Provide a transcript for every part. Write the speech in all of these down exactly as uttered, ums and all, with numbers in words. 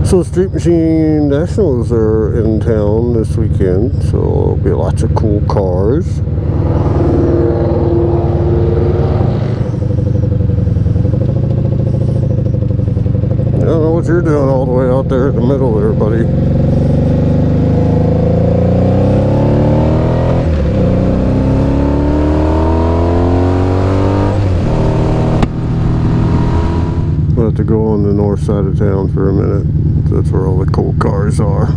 So Street Machine Nationals are in town this weekend, so there'll be lots of cool cars. I don't know what you're doing all the way out there in the middle there, buddy. We'll have to go on the north side of town for a minute. That's where all the cool cars are.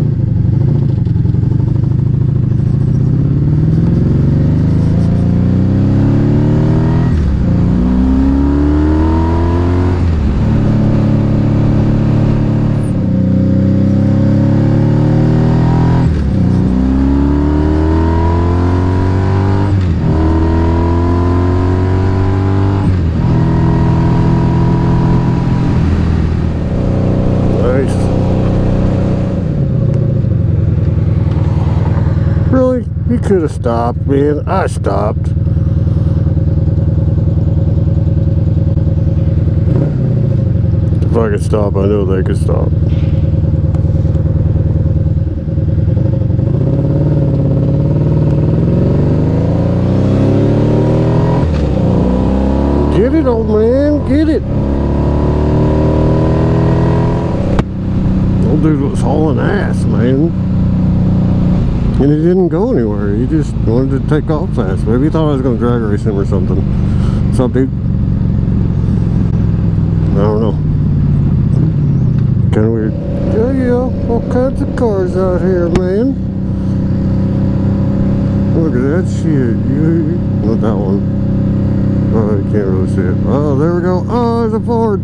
Really? You could have stopped, man. I stopped. If I could stop, I know they could stop. Get it, old man. Get it. Old dude was hauling ass, man. And he didn't go anywhere. He just wanted to take off fast. Maybe he thought I was going to drag race him or something. What's up, dude? I don't know. Kind of weird. Yeah, yeah. All kinds of cars out here, man. Look at that shit. You, not that one. Oh, you can't really see it. Oh, there we go. Oh, there's a Ford.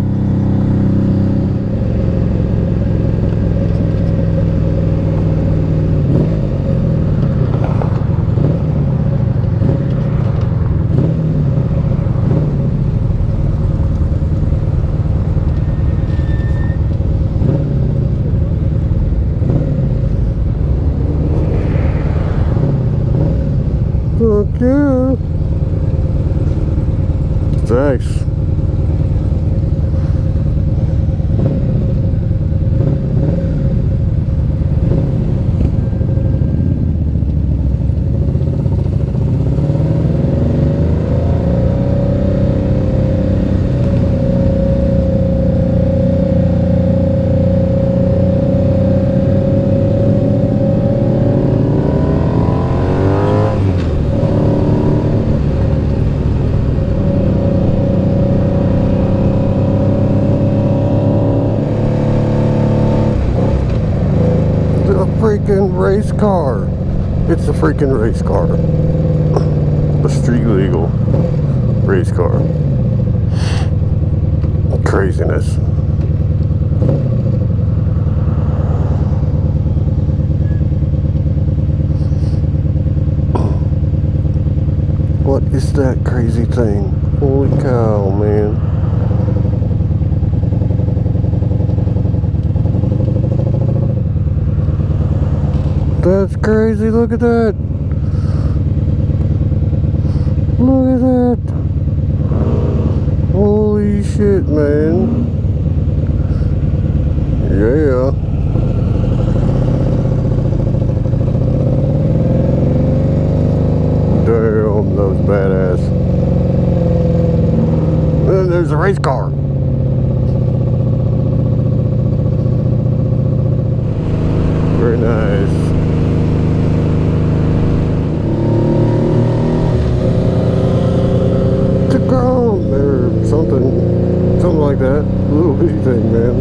Fuck yeah. Thanks. Freaking race car. It's a freaking race car. A street legal race car. Craziness. What is that crazy thing? Holy cow, man. That's crazy, look at that. Look at that. Holy shit, man. Yeah. Damn, that was badass. And there's a race car. Very nice. Or something, something like that. Little bitty thing, man.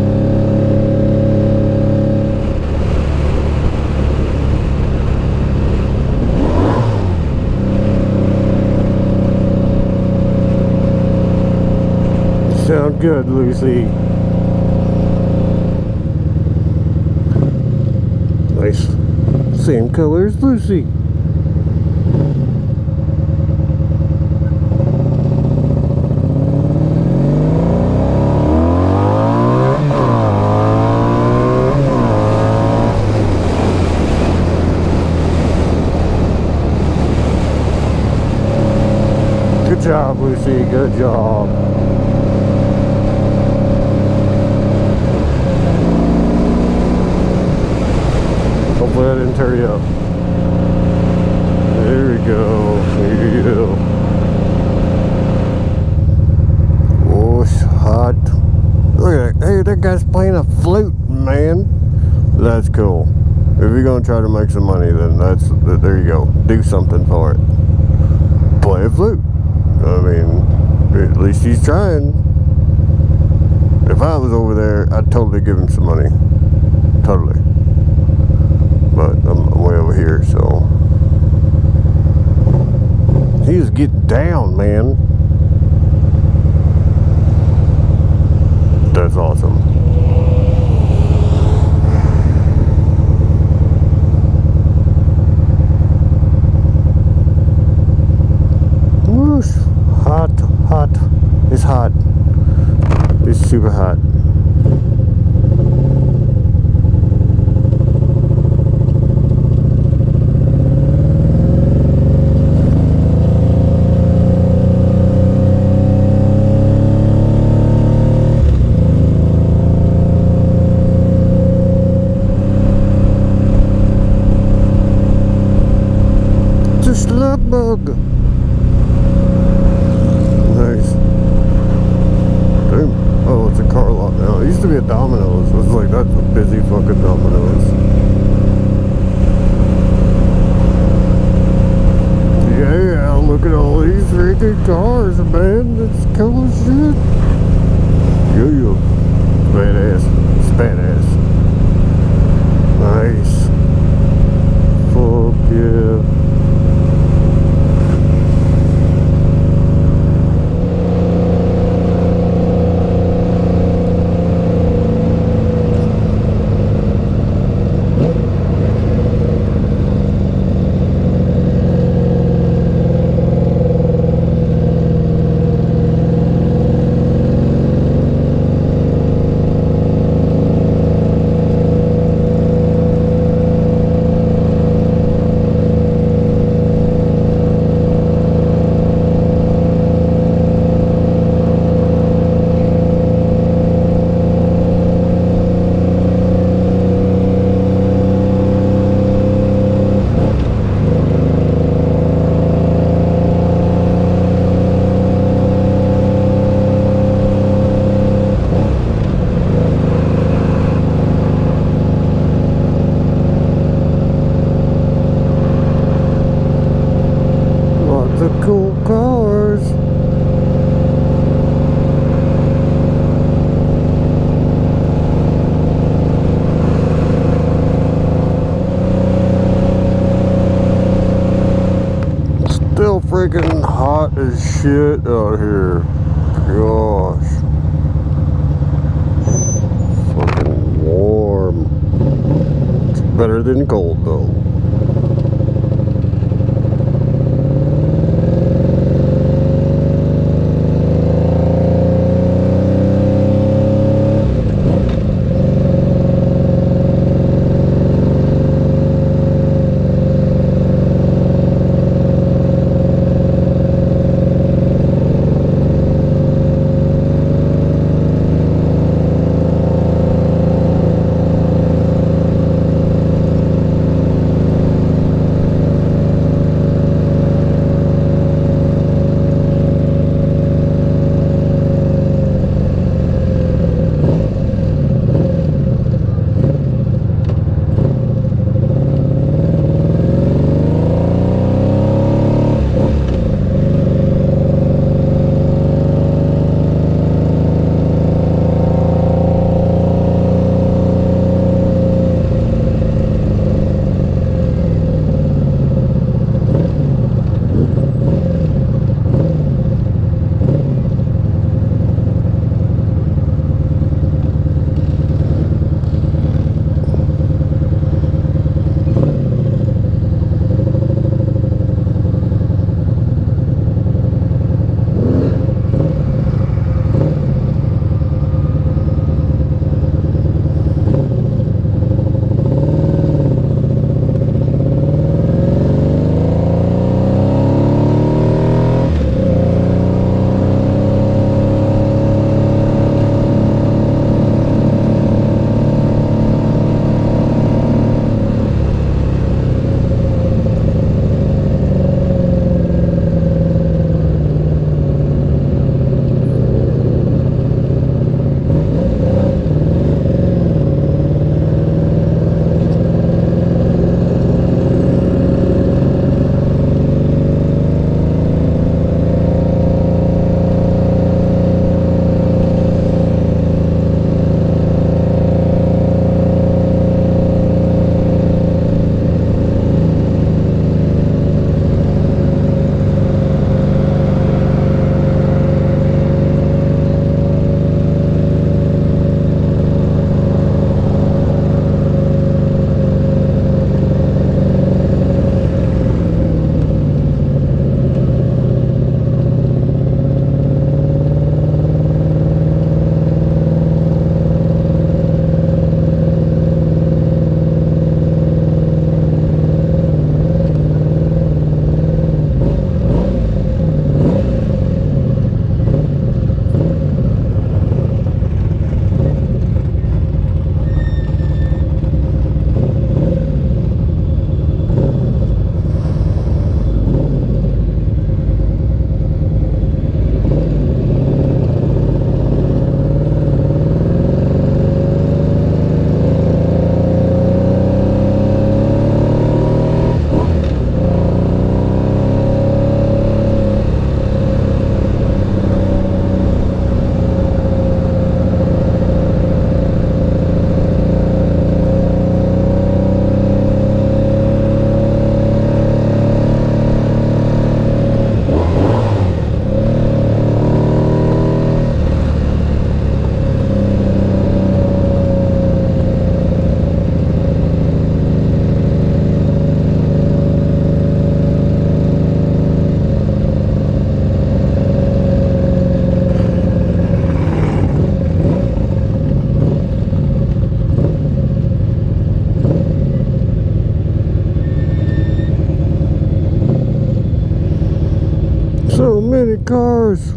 Sound good, Lucy. Nice. Same color as Lucy. Good job, Lucy. Good job. Hopefully I didn't tear you up. There we go. There you go. Oh, it's hot. Look at that. Hey, that guy's playing a flute, man. That's cool. If you're gonna try to make some money, then that's there you go. Do something for it. Play a flute. I mean, at least he's trying. If I was over there, I'd totally give him some money. Totally. But I'm way over here, so he's getting down, man. That's awesome. Whoosh. Hot, hot. It's hot. It's super hot. Slug bug. Nice. Damn. Oh, it's a car lot now. It used to be a Domino's. It's like that's a busy fucking Domino's. Yeah, look at all these freaking cars, man. That's cool as shit. Yo yo. Badass. It's badass. Nice. Fuck yeah. Cool cars. Still freaking hot as shit out here. Gosh. Fucking warm. It's better than cold though. So many cars.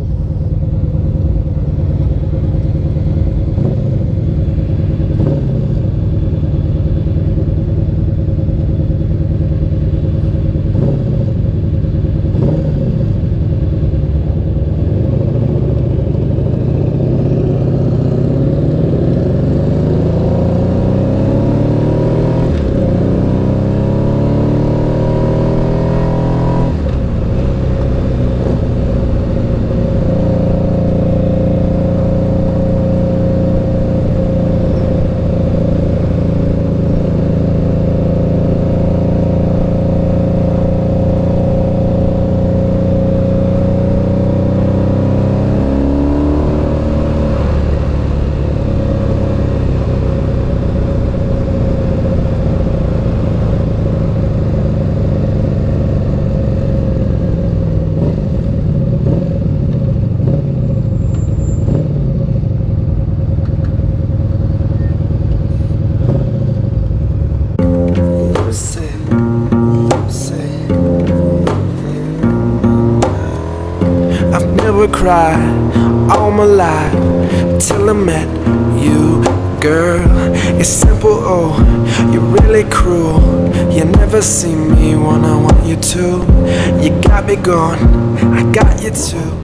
I've never cried all my life till I met you, girl. It's simple, oh, you're really cruel. You never see me when I want you to. You got me going, I got you too.